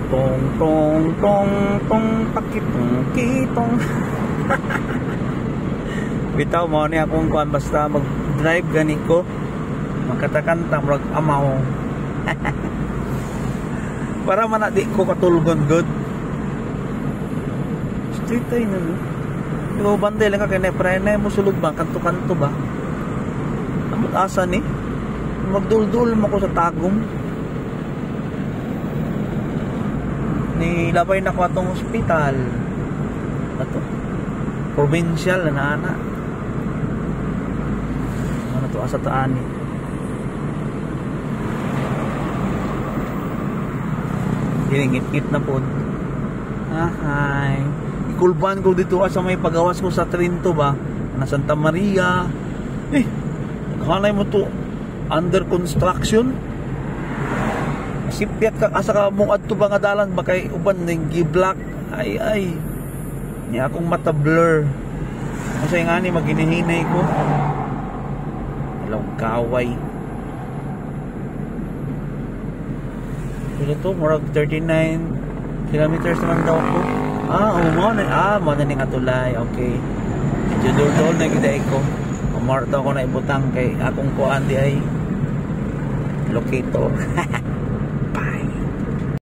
Tong tong tong tong pakitong kitong. Bitaw mo ni akong kuan basta mag-drive gani ko. Magkatakanta murag amaw. Para man na di ko katulgon good. Street tayo na no. Ikaw bandel ka kaya na mo sulod ba? Kanto-kanto ba? Amot asa ni? Magdul-dul mo ko sa tagom. Nilabay na ko atong hospital. Ato. Provincial na ana. Ano to asa taani? Ngit-ngit na po. Hi. Ikulban ko dito sa may pagawas ko sa Trinto ba? Na Santa Maria. Naghanay mo to under construction. Sipyat ka asa ka mong adto ba nga dalan ba kay uban ning gi-block. Ay. Ni akong mata blur. Kasi nga ni maginihinay ko. Alam kaway. Ito murag 39 kilometers naman daw ko. Mo na ning atulay. Okay. Judol na gid ko. Umarto ko na ibutang kay akong kuan di ay locator.